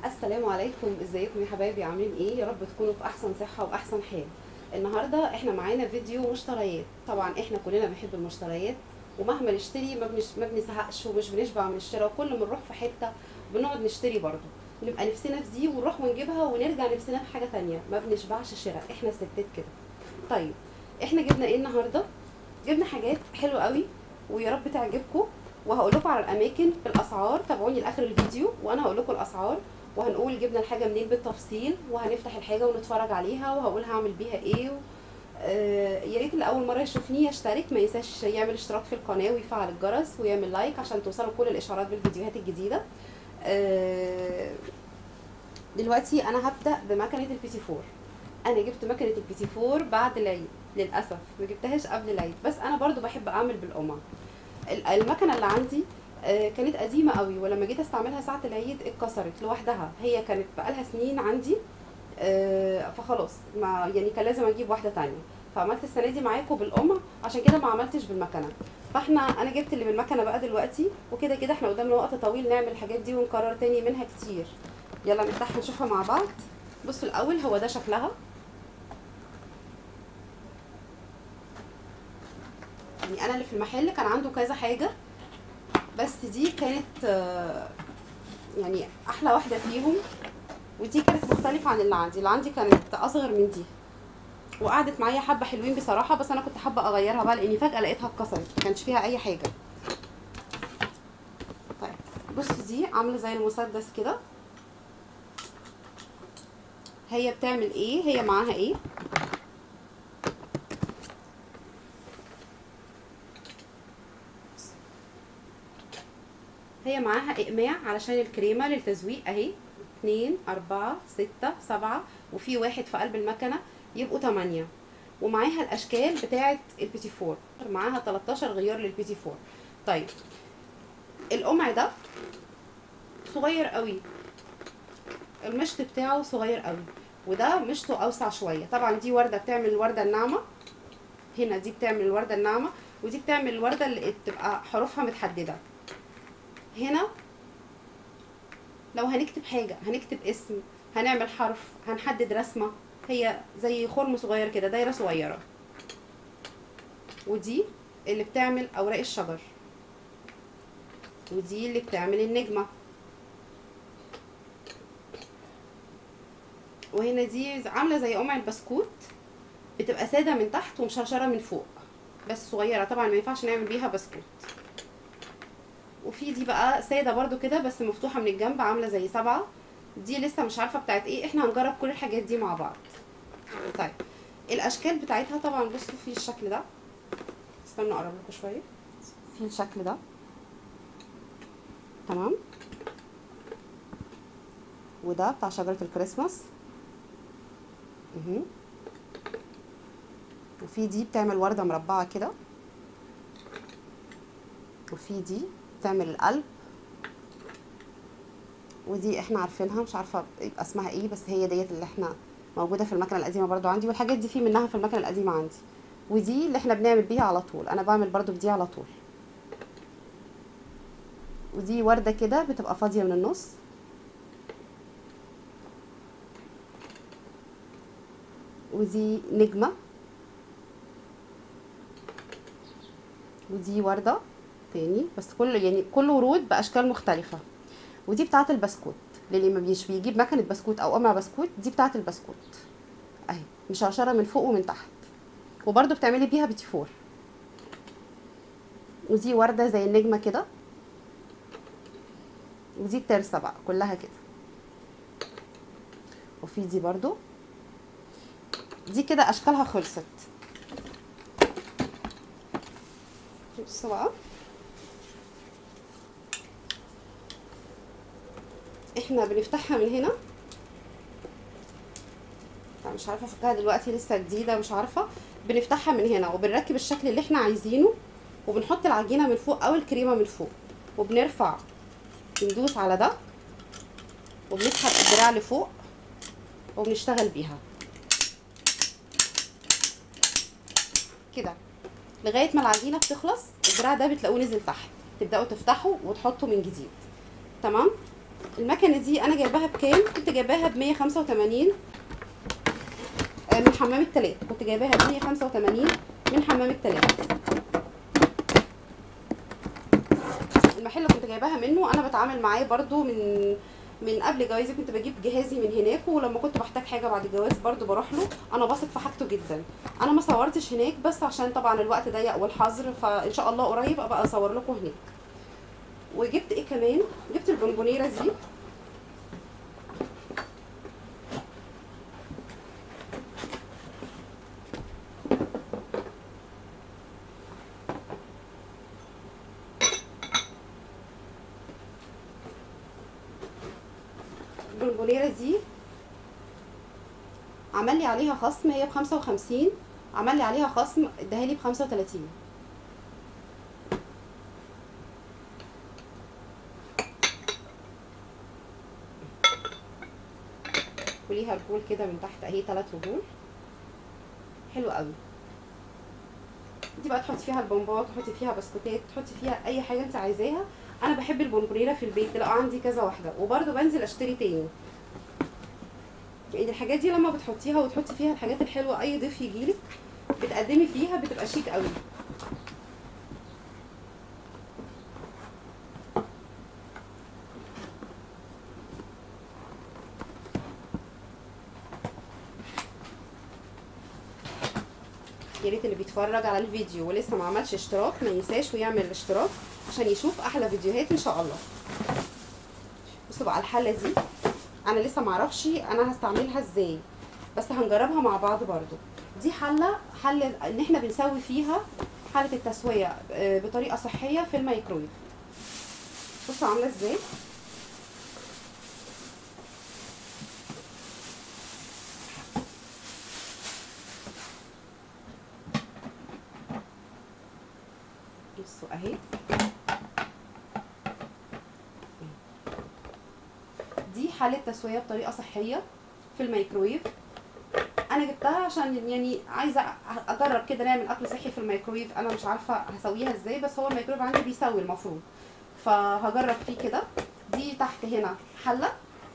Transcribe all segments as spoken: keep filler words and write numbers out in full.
السلام عليكم، ازيكم يا حبايبي؟ عاملين ايه؟ يا رب تكونوا في احسن صحه واحسن حال. النهارده احنا معانا فيديو مشتريات. طبعا احنا كلنا بنحب المشتريات، ومهما نشتري ما بنش ما بنزهقش ومش بنشبع من الشراء. وكل ما نروح في حته بنقعد نشتري برضه، نبقى نفسنا في دي ونروح ونجيبها ونرجع نفسنا في حاجه تانية. ما بنشبعش شراء، احنا ستات كده. طيب احنا جبنا ايه النهارده؟ جبنا حاجات حلوه قوي ويا رب تعجبكم، وهقول لكم على الاماكن بالاسعار. تابعوني لاخر الفيديو وانا هقول لكم الاسعار، وهنقول جبنا الحاجه منين بالتفصيل، وهنفتح الحاجه ونتفرج عليها وهقول هعمل بيها ايه. آه يا ريت اللي اول مره يشوفني يشترك، ما ينساش يعمل اشتراك في القناه ويفعل الجرس ويعمل لايك عشان توصلوا كل الاشعارات بالفيديوهات الجديده. آه دلوقتي انا هبدا بمكنه البيتي فور. انا جبت مكنه البيتي فور بعد العيد، للاسف ما جبتهاش قبل العيد، بس انا برضو بحب اعمل بالقمع. المكنه اللي عندي كانت قديمه قوي، ولما جيت استعملها ساعه العيد اتكسرت لوحدها. هي كانت بقالها سنين عندي، فخلاص ما يعني كان لازم اجيب واحده تانية. فعملت السنه دي معاكم بالقمع، عشان كده ما عملتش بالمكنه. فاحنا انا جبت اللي بالمكنه بقى دلوقتي، وكده كده احنا قدامنا وقت طويل نعمل الحاجات دي ونكرر تاني منها كتير. يلا نفتحها نشوفها مع بعض. بصوا الاول، هو ده شكلها. يعني انا اللي في المحل كان عنده كذا حاجه، بس دي كانت يعني احلى واحده فيهم، ودي كانت مختلفه عن اللي عندي. اللي عندي كانت اصغر من دي، وقعدت معايا حبه حلوين بصراحه، بس انا كنت حابه اغيرها بقى لاني فجاه لقيتها اتكسرت ما كانش فيها اي حاجه. طيب بصي، دي عامله زي المسدس كده. هي بتعمل ايه؟ هي معاها ايه؟ هي معاها اقماع علشان الكريمه للتزويق اهي. اتنين اربعة ستة سبعة، وفي واحد في قلب المكنه، يبقوا تمانية. ومعاها الاشكال بتاعه البيتي فور، معاها تلتاشر غيار للبيتي فور. طيب القمع ده صغير قوي، المشط بتاعه صغير قوي، وده مشطه اوسع شويه. طبعا دي ورده بتعمل الورده الناعمه، هنا دي بتعمل الورده الناعمه، ودي بتعمل الورده اللي بتبقى حروفها متحدده. هنا لو هنكتب حاجه، هنكتب اسم، هنعمل حرف، هنحدد رسمه، هي زي خرم صغير كده، دايره صغيره. ودي اللي بتعمل اوراق الشجر، ودي اللي بتعمل النجمه. وهنا دي عامله زي قمع البسكوت، بتبقى ساده من تحت ومشرشره من فوق، بس صغيره طبعا ما ينفعش نعمل بيها بسكوت. وفي دي بقى ساده برده كده بس مفتوحه من الجنب، عامله زي سبعه. دي لسه مش عارفه بتاعت ايه، احنا هنجرب كل الحاجات دي مع بعض. طيب الاشكال بتاعتها طبعا بصوا في الشكل ده، استنوا اقرب لكم شويه. في الشكل ده تمام، وده بتاع شجره الكريسماس اهي. وفي دي بتعمل ورده مربعه كده، وفي دي بتعمل القلب، ودي احنا عارفينها، مش عارفه يبقى اسمها ايه، بس هي ديت اللي احنا موجوده في المكنه القديمه برضو عندي، والحاجات دي في منها في المكنه القديمه عندي. ودي اللي احنا بنعمل بيها على طول، انا بعمل برضو بدي على طول. ودي ورده كده بتبقى فاضيه من النص. ودي نجمه، ودي ورده تاني، بس كل يعني كل ورود باشكال مختلفه. ودي بتاعه البسكوت، للي ما بيش بيجيب مكنه بسكوت او قمع بسكوت، دي بتاعه البسكوت اهي، مشرشره من فوق ومن تحت، وبرده بتعملي بيها بيتي فور. ودي ورده زي النجمه كده، ودي الترسه بقى كلها كده. وفي دي برضو، دي كده اشكالها خلصت. بصوا بقى، احنا بنفتحها من هنا، مش عارفه افكها دلوقتي لسه جديده مش عارفه. بنفتحها من هنا وبنركب الشكل اللي احنا عايزينه، وبنحط العجينه من فوق او الكريمه من فوق، وبنرفع بندوس على ده، وبنسحب الدراع لفوق وبنشتغل بيها كده لغايه ما العجينه بتخلص. الدراع ده بتلاقوه نزل تحت، تبداوا تفتحوا وتحطوا من جديد. تمام. المكنه دي انا جايباها بكام؟ كنت جايباها ب مية وخمسة وتمانين من حمام التلات، كنت جايباها ب مية وخمسة وتمانين من حمام التلات. المحل اللي كنت جايباها منه انا بتعامل معاه برضو من من قبل جوازي، كنت بجيب جهازي من هناك، ولما كنت بحتاج حاجه بعد الجواز برضو بروح له. انا بثق في حاجته جدا. انا ما صورتش هناك بس عشان طبعا الوقت ضيق والحظر، فان شاء الله قريب ابقى اصور لكم هناك. وجبت ايه كمان؟ جبت البونبونيره دي. البونبونيره دي عمل لي عليها خصم، هي بخمسة وخمسين، عمل لي عليها خصم اداها لي بخمسة وتلاتين. وليها رجول كده من تحت اهي، تلات رجول حلو قوي. دي بقى تحطي فيها البونبونات، تحطي فيها بسكوتات، تحطي فيها اي حاجه انت عايزاها. انا بحب البونبونيره في البيت، لا عندي كذا واحده وبرده بنزل اشتري تاني. يعني الحاجات دي لما بتحطيها وتحطي فيها الحاجات الحلوه، اي ضيف يجيلك بتقدمي فيها بتبقى شيك قوي. يا ريت اللي بيتفرج على الفيديو ولسه ما عملش اشتراك ما ينساش ويعمل الاشتراك عشان يشوف احلى فيديوهات ان شاء الله. بصوا بقى الحله دي انا لسه ما اعرفش انا هستعملها ازاي، بس هنجربها مع بعض برضو. دي حله حله ان احنا بنسوي فيها حاله التسويه بطريقه صحيه في الميكرويف. بصوا عامله ازاي. بصوا اهي، دي حاله تسويه بطريقه صحيه في الميكرويف. انا جبتها عشان يعني عايزه اجرب كده نعمل اكل صحي في الميكرويف. انا مش عارفه هسويها ازاي، بس هو الميكرويف عندي بيسوي المفروض، فهجرب فيه كده. دي تحت هنا حله.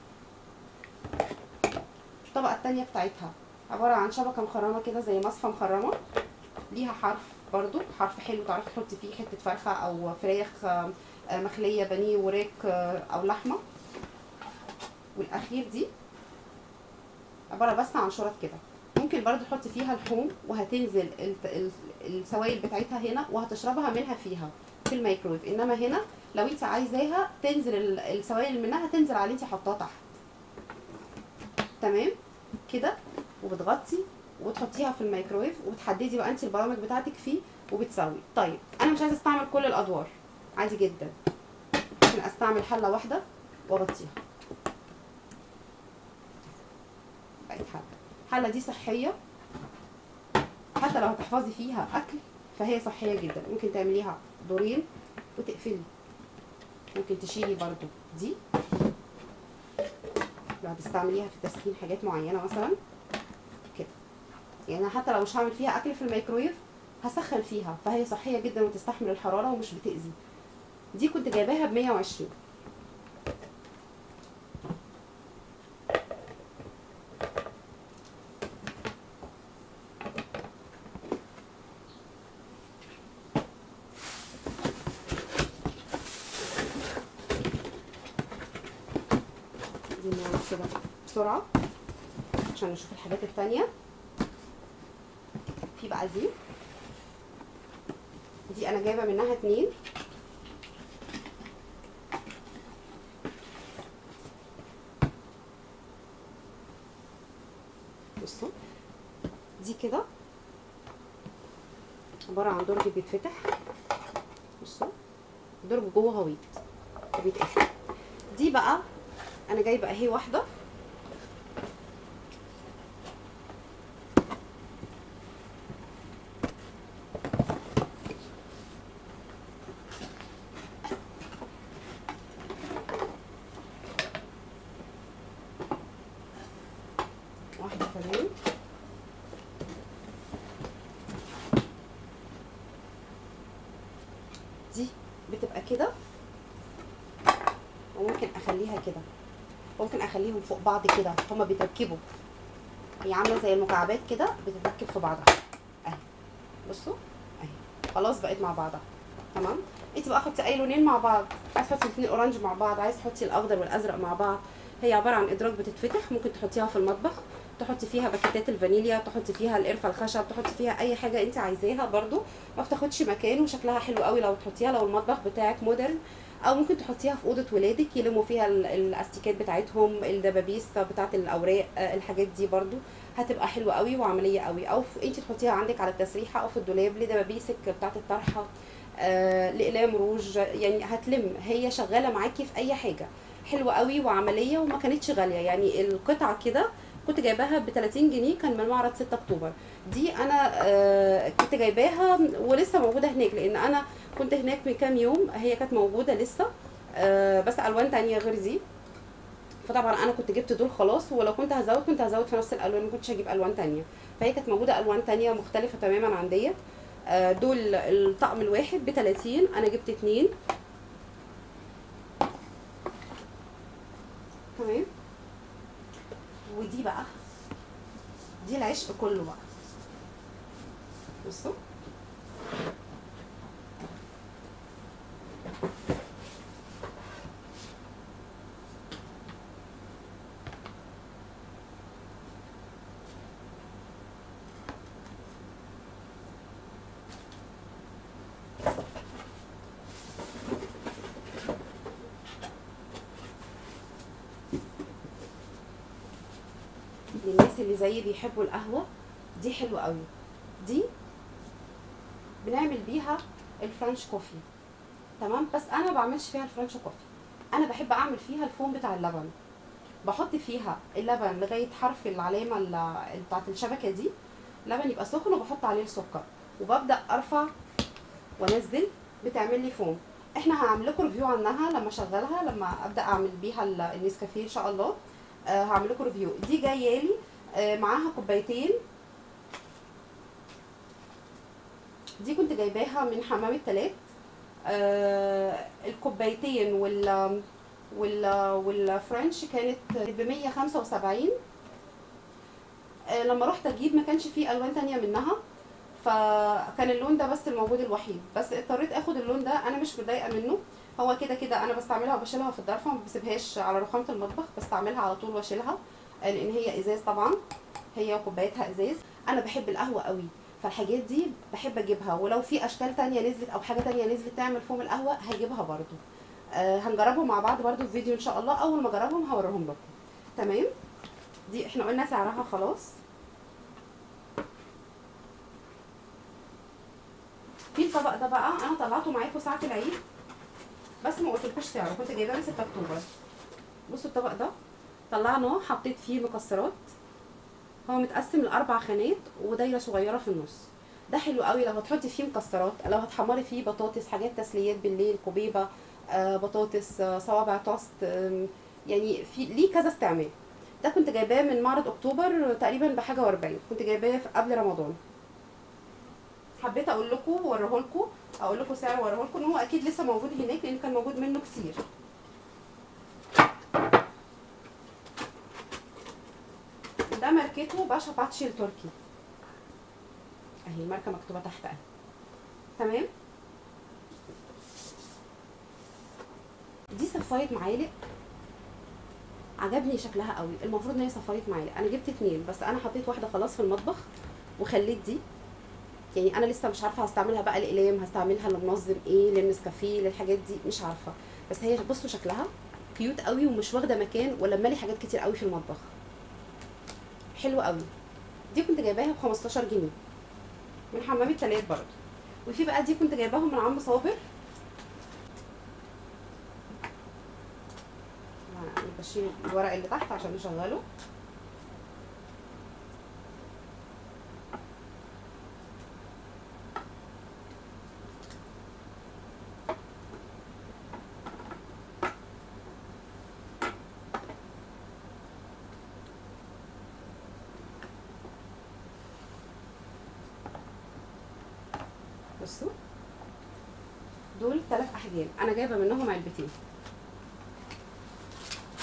الطبقه التانية بتاعتها عباره عن شبكه مخرمه كده زي مصفى مخرمه، ليها حرف برضو، حرف حلو تعرفي تحطي فيه حته فرخه او فراخ مخليه، بانيه، وراك او لحمه. والاخير دي عباره بس عن شرط كده، ممكن برضو تحطي فيها لحوم وهتنزل السوائل بتاعتها هنا وهتشربها منها فيها في الميكرويف. انما هنا لو انت عايزاها تنزل السوائل منها تنزل على اللي انت حطاه تحت. تمام كده. وبتغطي وتحطيها في الميكرويف وبتحددي بقى انت البرامج بتاعتك فيه وبتسوي. طيب انا مش عايزه استعمل كل الادوار، عادي جدا ممكن استعمل حله واحده واغطيها. بقت حله. الحله دي صحيه، حتى لو هتحفظي فيها اكل فهي صحيه جدا. ممكن تعمليها دورين وتقفلي. ممكن تشيلي برضو دي لو هتستعمليها في تسخين حاجات معينه مثلا كده. يعني حتى لو مش هعمل فيها اكل في الميكرويف هسخن فيها، فهي صحيه جدا وتستحمل الحراره ومش بتاذي. دي كنت جايباها ب مية وعشرين. دي نعمل كده بسرعه عشان نشوف الحاجات التانية. في بقى دي دي انا جايبه منها اتنين. بصوا دي كده عباره عن درج بيتفتح. بصوا درج جوه غويط وبيتقفل. دي بقى انا جايبه اهي واحده واحده كمان. دي بتبقى كده وممكن اخليها كده، ممكن اخليهم فوق بعض كده، هما بيتركبوا، هي عامله زي المكعبات كده بتتركب في بعضها اهي. بصوا اهي خلاص بقت مع بعضها تمام. انت بقى حطي اي لونين مع بعض، عايز تحطي الاثنين اورنج مع بعض، عايز تحطي الاخضر والازرق مع بعض. هي عباره عن ادراج بتتفتح، ممكن تحطيها في المطبخ، تحطي فيها باكيتات الفانيليا، تحطي فيها القرفه الخشب، تحطي فيها اي حاجه انت عايزاها، برده ما بتاخدش مكان وشكلها حلو قوي لو تحطيها، لو المطبخ بتاعك مودرن. او ممكن تحطيها في اوضه ولادك يلموا فيها الاستيكات بتاعتهم، الدبابيس بتاعه الاوراق، الحاجات دي برده هتبقى حلوه قوي وعمليه قوي. او انت تحطيها عندك على التسريحه او في الدولاب لدبابيسك بتاعه الطرحه، آه لاقلام روج، يعني هتلم، هي شغاله معاكي في اي حاجه، حلوه قوي وعمليه وما كانتش غاليه. يعني القطعه كده كنت جايباها ب تلاتين جنيه، كان من معرض ستة اكتوبر. دي انا آه كنت جايباها ولسه موجوده هناك، لان انا كنت هناك من كام يوم، هي كانت موجوده لسه آه بس الوان تانية غير دي. فطبعا انا كنت جبت دول خلاص، ولو كنت هزود كنت هزود في نفس الالوان، ما كنتش هجيب الوان تانية. فهي كانت موجوده الوان تانية مختلفه تماما عن ديت. آه دول الطقم الواحد ب تلاتين، انا جبت اتنين تمام. ودي بقى دي العشق كله بقى، بصوا للناس اللي زيي بيحبوا القهوه دي حلوه قوي. دي بنعمل بيها الفرنش كوفي تمام، بس انا ما بعملش فيها الفرنش كوفي، انا بحب اعمل فيها الفوم بتاع اللبن. بحط فيها اللبن لغايه حرف العلامه بتاعه الشبكه دي، لبن يبقى سخن، وبحط عليه السكر وببدا ارفع وانزل، بتعمل لي فوم. احنا هعمل لكم ريفيو عنها لما اشغلها، لما ابدا اعمل بيها النسكافيه ان شاء الله. آه هعمل لكم ريفيو. دي جايه لي آه معاها كوبايتين، دي كنت جايباها من حمام التلات. آه الكوبايتين وال وال والفرنش كانت ب مية وخمسة وسبعين. آه لما رحت اجيب ما كانش فيه الوان تانية منها، فكان اللون ده بس الموجود الوحيد، بس اضطريت اخد اللون ده. انا مش متضايقه منه، هو كده كده انا بستعملها وبشيلها في الضرفه، ما بسيبهاش على رخامه المطبخ، بستعملها على طول واشيلها لان هي ازاز طبعا، هي وكوبايتها ازاز. انا بحب القهوه قوي، فالحاجات دي بحب اجيبها، ولو في اشكال تانية نزلت او حاجه تانية نزلت تعمل فوم القهوه هجيبها برضو. آه هنجربهم مع بعض برضو في فيديو ان شاء الله، اول ما اجربهم هوريهم لكم تمام. دي احنا قلنا سعرها خلاص. في الطبق ده بقى انا طلعته معاكم ساعه العيد، بس ما قلتلكوش سعره، كنت جايباه من ستة اكتوبر. بصوا الطبق ده طلعناه، حطيت فيه مكسرات، هو متقسم لاربع خانات ودايره صغيره في النص. ده حلو قوي لو هتحطي فيه مكسرات، لو هتحمري فيه بطاطس، حاجات تسليات بالليل، كوبيبه، آه بطاطس، آه صوابع توست، آه يعني في ليه كذا استعمال. ده كنت جايباه من معرض اكتوبر تقريبا بحاجه واربعين، كنت جايباه قبل رمضان. حبيت اقول لكم واوريه لكم، اقول لكم سعره واوريه لكم، ان هو اكيد لسه موجود هناك لان كان موجود منه كتير. ده ماركته باشا باتشي التركي اهي، الماركه مكتوبه تحت اهي تمام. دي صفايه معالق، عجبني شكلها قوي، المفروض ان هي صفايه معالق. انا جبت اتنين بس انا حطيت واحده خلاص في المطبخ وخليت دي، يعني انا لسه مش عارفه هستعملها بقى الاقلام، هستعملها لمنظم ايه، للنسكافيه، للحاجات دي مش عارفه. بس هي بصوا شكلها كيوت قوي ومش واخده مكان ولا مالي حاجات كتير قوي في المطبخ، حلوه قوي. دي كنت جايباها ب خمستاشر جنيه من حمام التلات برضه. وفي بقى دي كنت جايباهم من عم صابر، بشيل الورق اللي تحت عشان نشغله. بصوا دول ثلاث احجام، انا جايبه منهم علبتين.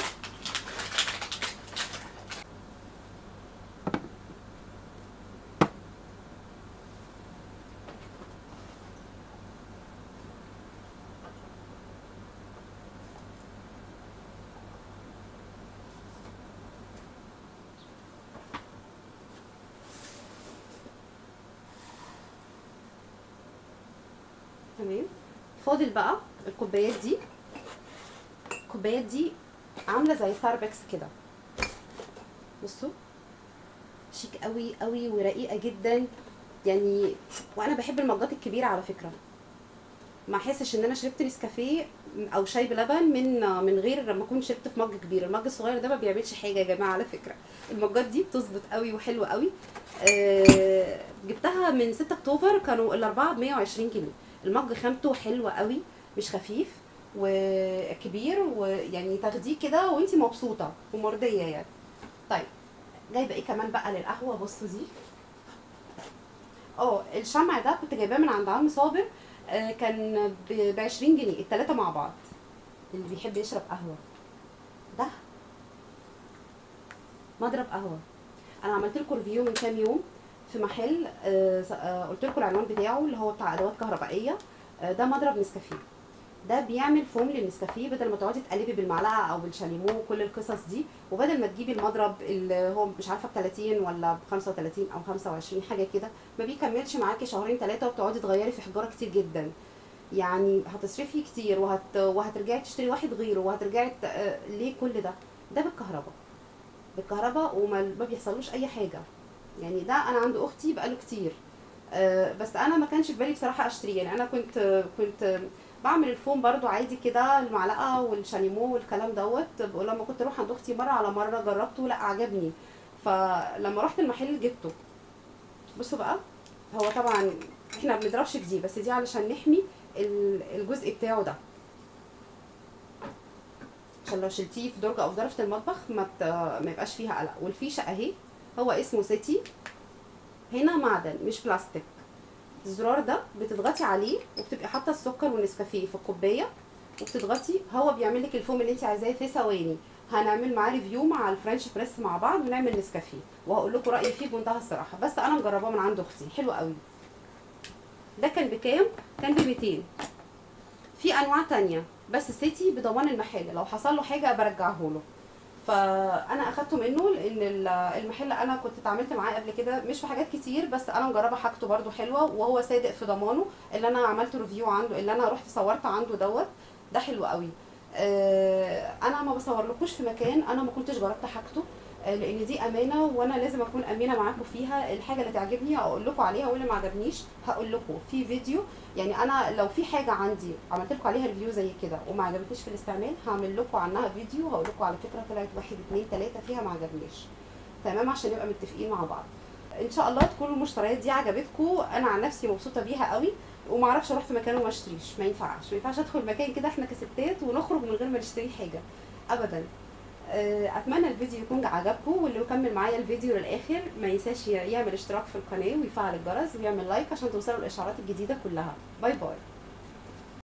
فاضل بقى الكوبايات دي. الكوبايات دي عامله زي ستاربكس كده، بصوا شيك قوي قوي ورقيقه جدا يعني. وانا بحب المجات الكبيره على فكره، ما احسش ان انا شربت نسكافيه او شاي بلبن من من غير لما اكون شربت في مج كبير. المج الصغير ده ما بيعملش حاجه يا جماعه على فكره. المجات دي بتظبط قوي وحلوه قوي. أه جبتها من ستة اكتوبر، كانوا الاربعه ب مية وعشرين جنيه. المج خامته حلوه قوي، مش خفيف وكبير، ويعني تاخديه كده وانتي مبسوطه ومرضيه يعني. طيب جايبه ايه كمان بقى للقهوه؟ بصوا دي، اه الشمع ده كنت جايباه من عند عم صابر، آه كان ب عشرين جنيه التلاته مع بعض. اللي بيحب يشرب قهوه، ده مضرب قهوه. انا عملت لكم ريفيو من كام يوم في محل، آه آه قلت لكم العنوان بتاعه اللي هو بتاع ادوات كهربائيه. آه ده مضرب نسكافيه، ده بيعمل فوم للنسكافيه، بدل ما تقعدي تقلبي بالمعلقه او بالشاليمو وكل القصص دي، وبدل ما تجيبي المضرب اللي هو مش عارفه ب تلاتين ولا ب خمسة وتلاتين او خمسة وعشرين حاجه كده، ما بيكملش معاكي شهرين ثلاثه وبتقعدي تغيري في حجاره كتير جدا. يعني هتصرفي كتير وهت... وهترجعي تشتري واحد غيره وهترجعي ت... ليه كل ده؟ ده بالكهرباء، بالكهرباء وما ما بيحصلوش اي حاجه. يعني ده انا عند اختي بقاله كتير، أه بس انا ما كانش في بالي بصراحه اشتريه. يعني انا كنت كنت بعمل الفوم برضو عادي كده، المعلقه والشاليمو والكلام دوت. لما كنت اروح عند اختي مره على مره جربته، لا عجبني، فلما رحت المحل جبته. بصوا بقى، هو طبعا احنا ما بنضربش في دي، بس دي علشان نحمي الجزء بتاعه ده، عشان لو شلتيه في درجه او في ظرفه المطبخ ما ما يبقاش فيها قلق. والفيشه اهي، هو اسمه سيتي، هنا معدن مش بلاستيك. الزرار ده بتضغطي عليه وبتبقي حاطه السكر والنسكافيه في الكوبايه، وبتضغطي هو بيعمل لك الفوم اللي انت عايزاه في ثواني. هنعمل معاه ريفيو مع الفرنش بريس مع بعض ونعمل نسكافيه، وهقول لكم رايي فيه بمنتهى الصراحه. بس انا مجرباه من عند اختي، حلو قوي. ده كان بكام؟ كان ب ميتين. في انواع تانية بس سيتي بضمان المحل، لو حصل له حاجه برجعه له. فانا اخدته منه لان المحل انا كنت اتعاملت معاه قبل كده، مش في حاجات كتير، بس انا مجربه حاجته برده حلوه، وهو صادق في ضمانه. اللي انا عملت ريفيو عنده، اللي انا رحت صورت عنده دوت، ده حلو قوي. آه انا ما بصورلكوش في مكان انا ما كنتش جربت حاجته، آه لان دي امانه وانا لازم اكون امينه معاكم فيها. الحاجه اللي تعجبني اقول لكم عليها، واللي ما عجبنيش هقول لكم في فيديو. يعني انا لو في حاجه عندي عملت لكم عليها ريفيو زي كده وما عجبتنيش في الاستعمال، هعمل لكم عنها فيديو، هقول لكم على فكره طلعت واحد اتنين تلاته فيها ما عجبنيش، تمام؟ عشان نبقى متفقين مع بعض. ان شاء الله تكون المشتريات دي عجبتكم. انا عن نفسي مبسوطه بيها قوي، وما اعرفش اروح في مكان وما اشتريش. ما ينفعش ما ينفعش ادخل مكان كده احنا كستات ونخرج من غير ما نشتري حاجه ابدا. اتمنى الفيديو يكون عجبكم، واللي يكمل معايا الفيديو للاخر ما ينساش يعمل اشتراك في القناه ويفعل الجرس ويعمل لايك عشان توصلوا الاشعارات الجديده كلها. باي باي.